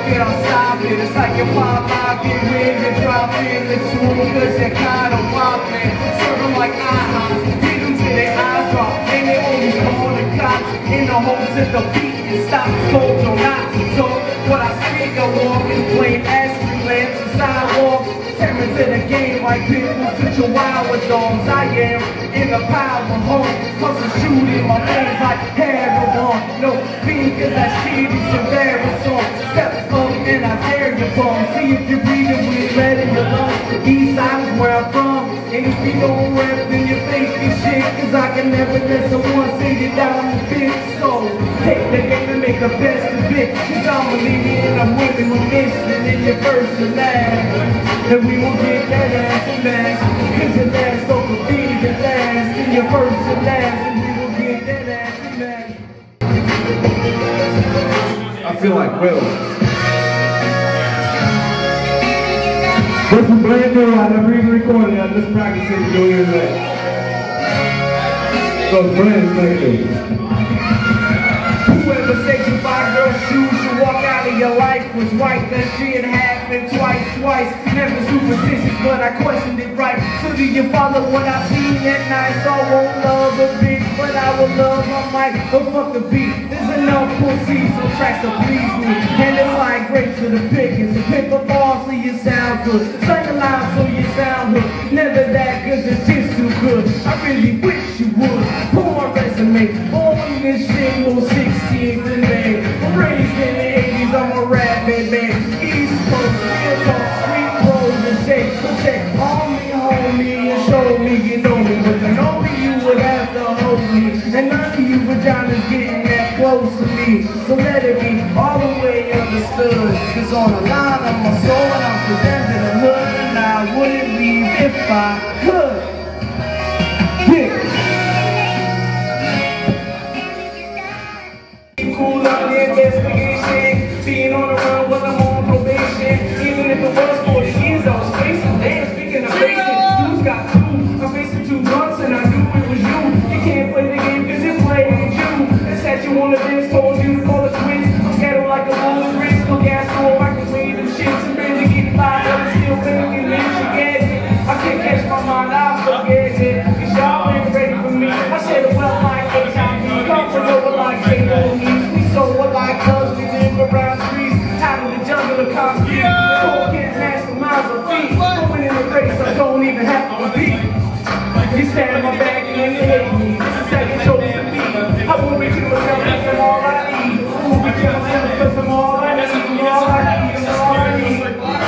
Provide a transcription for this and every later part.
it, I'll stop it. It's like your pop lock it when you drop in the tune, cause you're kinda wobbling. Serve them like IHOPs, hit them till their eyes drop, and they only call the cops in the hopes that the beat and stop souls or not to talk. What I speak, I walk is plain as lamps and sidewalks. Terror to the game like pitbulls to chihuahua dogs. I am in the power home, hustle shooting my veins like heroin. No fiend, cause that shit is embarrassing. Step up and I dare you bum. See if you're breathing with lead in your lungs. East side is where I'm from. And if you don't rap, then you fake this shit. Cause I can never let someone say you down the bitch. So take the game and make the best of it. Cause I'm believing and I'm winning with this. And then you're first and last. And we won't get that ass and last. Cause your last so could be the last. And you're first and last. And we will get that ass and last. I feel like Will. This is brand new. I never even recorded it. I'm just practicing doing it today. So friends, thank you. Whoever said you buy girl shoes should walk out of your life was right. That shit happened twice. Never superstitious, but I questioned it right. So do you follow what I seen at night? So I won't love a bitch, but I will love my mic. Oh fuck the beat. There's enough pussy, so tracks to please me. And it's like grapes to the pickings. So pick up ball so you sound good. Sing a line so you sound good. Never that good, it's just too good. I really wish you would. Pull my resume. Born in this shit, 16th and May. I'm raised in the 80s, I'm a rap man. East Coast, real talk, street pros and shake. So check on me, homie, and show me you know me. But I know you would have to hold me. And none of you vaginas getting that close to me. So let it be all the way understood. Cause on the line of my soul, and I'm presenting the hood. And I wouldn't leave if I could. Yeah. Cool up the investigation, being on the run when I'm on probation. Even if it was 40 years, I was facing. Damn, speaking of facing, dudes got two. I'm facing 2 months and I knew it was you. You can't play the game cause it played you. It's that you on the bench, told you to call the twins. I'm scattered like a woman's wrist, no gas, no microwave and shit. And really get fired up, still thinking that you get it. I can't catch my mind, I'll forget it. Cause y'all ain't ready for me. I said it well like HIV, comfort over like J.O.E. So what like cuz we live around streets, out in the jungle of concrete. Cold can't match the miles of feet. Going in the race, I don't even have to compete. You stand my back and you hate me. This is how you chose to be. I won't be kill myself cause I'm all I need. I won't be kill myself cause I'm all I need. I'm all I need, I'm all I need.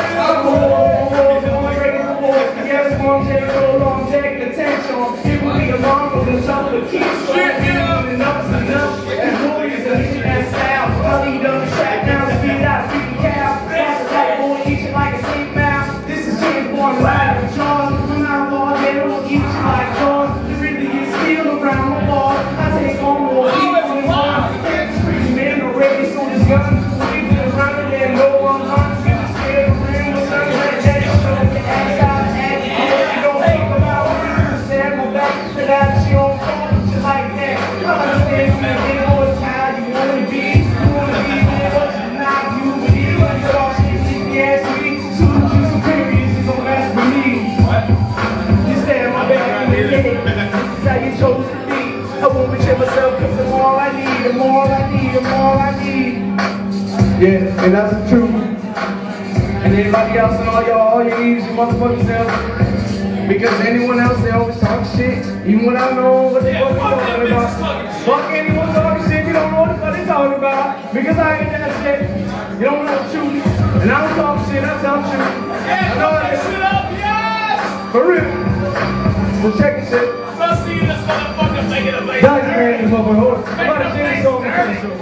I'm ready for war. Yes, one take, so long, take the attention. It will be a long for the top of the keys. Enough's enough. And warriors are hitting that style. I'll lead up the track now, speed out, freaking cow. Fast attack, boy, eating like a snake mouth. This is James Bond, ride with Charles. When I'm all there, we'll eat you like Jaws. The really get steel around my ball. I take on more people than one. Screeching man already, so this gun. We've been around and then no one hunts. Get the scared of rain with sun like that. Show the ass out, act. You don't think about it. Stand my back to that, she don't talk just like that. I understand you, they know it's how you wanna be. You wanna be there, but you're not you. But you talk shit, you ask me. Super superiors is don't mess with me. You stand my back in the day. This is how you chose to be. I won't betray myself cause I'm all I need. I'm all I need, I'm all I need. Yeah, and that's the truth. And anybody else and all you need is your motherfucking self. Because anyone else, they always talk shit. Even when I know what the fuck they're talking about. Fuck anyone talking shit, you don't know what the fuck they're talking about. Because I ain't that shit. You don't know the truth. And I don't talk shit, I tell the truth. I know that shit up, yes! For real. So check this shit. Let's see this motherfucker making a late. Dodge man, this motherfucker. Hold on. I'm about to change the song for the show.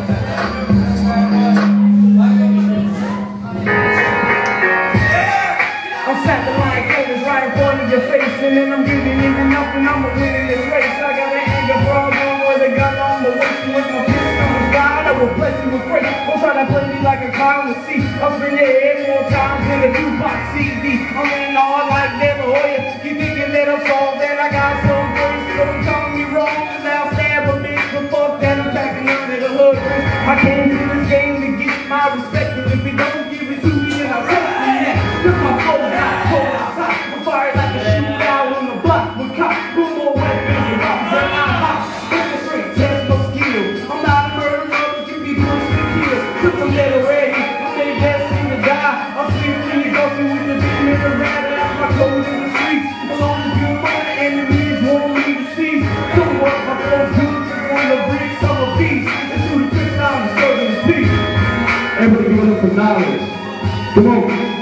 I'm snapping like haters right in front of your face. And then I'm giving you nothing, I'm winning this race. I got an anger problem with a gun on the waist. With my fist on the side, I will bless you with grace. Don't try to play me like a clown to see. I've been your head more times than a Tupac CD. I'm in all like De La Hoya. You thinking that I'm soft, then I got some grace. Don't tell me wrong, cause I'll stab a bitch. But fuck that, I'm packing under the hood. I came to this game to get my respect. And if it cops, with more weapons and robbers than I hop. Straight test no skill. I'm not a murderer, but you be pushed to kill. Took some dead already, I made that seem to die. I'm sleeping in the ghosting with the demon around. That's my clothes in the streets. Along with your money, enemies want me to cease. Don't work my phone good, on the bricks of a piece. And shoot a quick time and struggle in peace. Everybody give it up for knowledge. Come on.